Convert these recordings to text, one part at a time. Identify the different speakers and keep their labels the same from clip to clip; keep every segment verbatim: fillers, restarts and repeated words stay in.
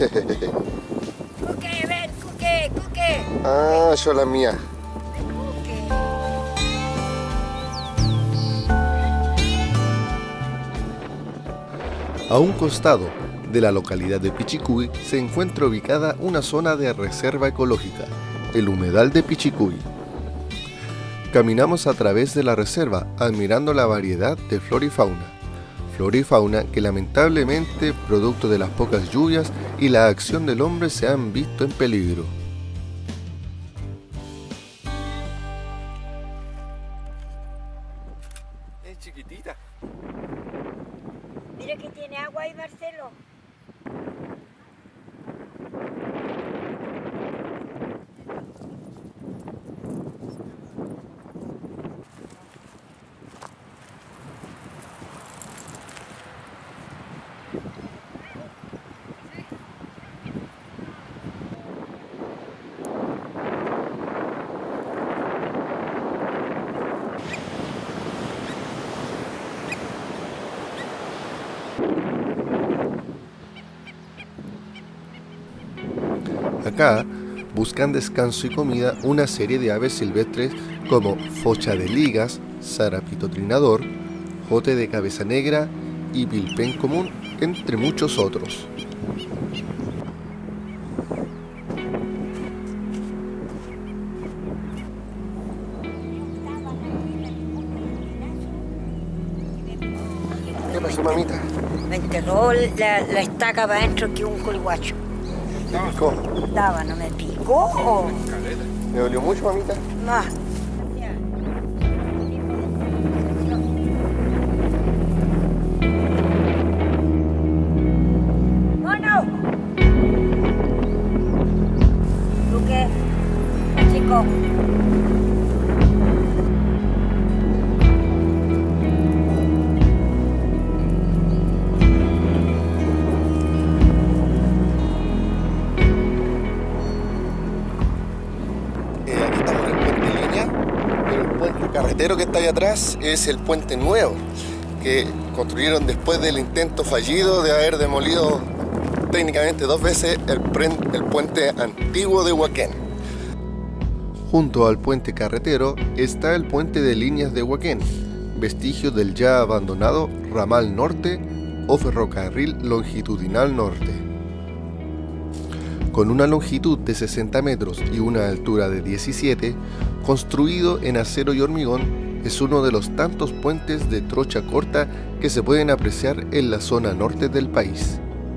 Speaker 1: Cuque, ven, Cuque, Cuque.
Speaker 2: Ah, yo la mía.
Speaker 1: Cuque.
Speaker 3: A un costado de la localidad de Pichicuy se encuentra ubicada una zona de reserva ecológica, el humedal de Pichicuy. Caminamos a través de la reserva admirando la variedad de flora y fauna. Flora y fauna que lamentablemente, producto de las pocas lluvias y la acción del hombre, se han visto en peligro.
Speaker 2: Es chiquitita.
Speaker 1: Mira que tiene agua ahí, Marcelo.
Speaker 3: Acá buscan descanso y comida una serie de aves silvestres como focha de ligas, zarapito trinador, jote de cabeza negra y pilpén común, entre muchos otros.
Speaker 2: ¿Qué pasó, mamita?
Speaker 1: Me enterró la, la estaca para adentro que un colguacho.
Speaker 2: ¿Te picó?
Speaker 1: Daba, ¿no me picó?
Speaker 2: ¿Me dolió mucho, mamita?
Speaker 1: No. ¡Mono! Luque, chico.
Speaker 2: Carretero que está ahí atrás es el puente nuevo que construyeron después del intento fallido de haber demolido técnicamente dos veces el, el puente antiguo de Huaquén.
Speaker 3: Junto al puente carretero está el puente de líneas de Huaquén, vestigio del ya abandonado ramal norte o ferrocarril longitudinal norte. Con una longitud de sesenta metros y una altura de diecisiete, construido en acero y hormigón, es uno de los tantos puentes de trocha corta que se pueden apreciar en la zona norte del país.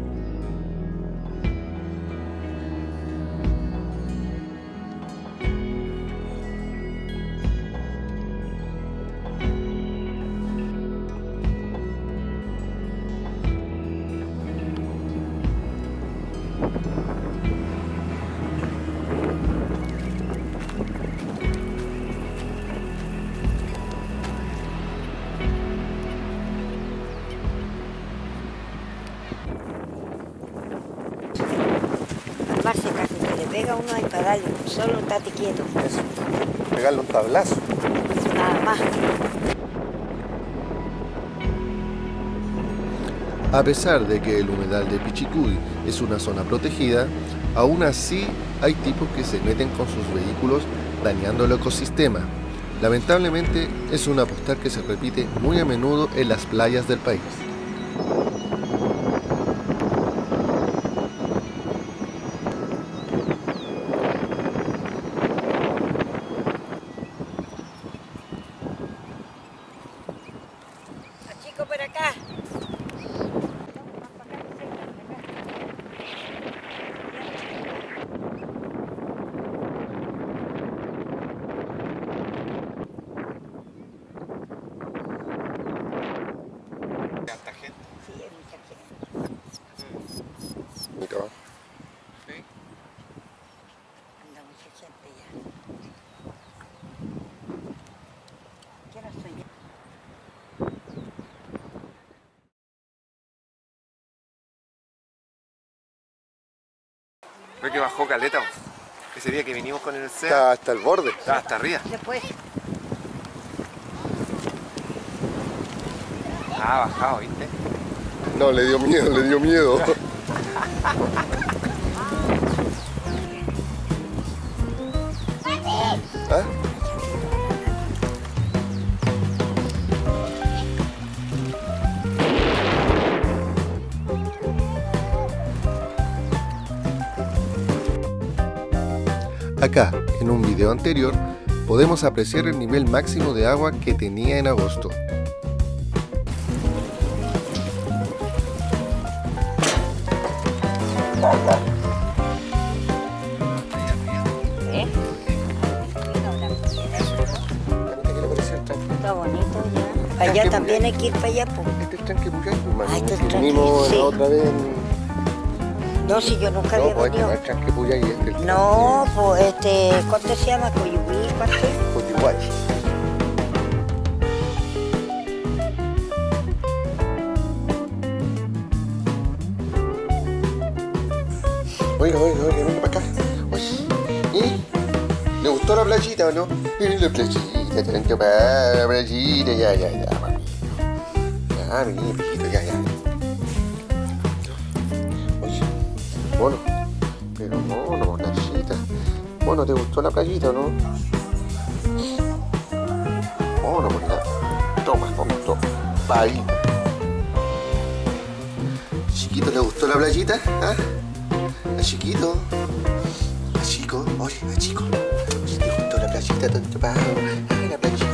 Speaker 1: Marce, casi que le pega uno ahí para darle un solo estate quieto.
Speaker 2: Eso, pegarle un tablazo.
Speaker 1: Nada más.
Speaker 3: A pesar de que el humedal de Pichicuy es una zona protegida, aún así hay tipos que se meten con sus vehículos dañando el ecosistema. Lamentablemente es una postal que se repite muy a menudo en las playas del país.
Speaker 1: Chico, por acá.
Speaker 2: ¿Tanta gente?
Speaker 1: Sí, hay mucha gente.
Speaker 2: Mira,
Speaker 4: ¿Sí?
Speaker 1: Anda mucha gente ya. ¿Qué hora soy ya?
Speaker 4: Ve que bajó caleta. Ese día que vinimos con el C E A,
Speaker 2: está hasta el borde.
Speaker 4: estaba hasta arriba.
Speaker 1: Después.
Speaker 4: Ah, bajado, ¿viste?
Speaker 2: No, le dio miedo, le dio miedo.
Speaker 3: Acá, en un video anterior, podemos apreciar el nivel máximo de agua que tenía en agosto.
Speaker 1: ¿Eh? Está bonito ya. Allá también hay que ir para allá, pues.
Speaker 2: Este es Tranquepuyay, hermano.
Speaker 1: Ah, este es
Speaker 2: Si
Speaker 1: Tranque-
Speaker 2: vinimos
Speaker 1: sí.
Speaker 2: la otra vez en...
Speaker 1: No, si yo nunca
Speaker 2: No,
Speaker 1: había
Speaker 2: pues este
Speaker 1: venido.
Speaker 2: no es Tranquepuyay, este es el
Speaker 1: No, pues este, ¿cuánto se llama? Coyuí, ¿cuánto?
Speaker 2: Coyuay. Oiga, oiga, oiga, venga para acá. Oye, ¿eh? ¿Le gustó la playita o no? Eh, La playita, tranquilo, la playita, ya, ya, ya, mami. Ya, mi hijito, ya, ya. Oye, bueno, pero no, no, playita. Bueno, ¿te gustó la playita o no? Bueno, pues ya. Toma, toma, toma. Ahí. Chiquito, ¿le gustó la playita? ¿Ah? A chiquito, a chico, oye, a chico, si te gustó la playita, tonto pavo, ah, la playita.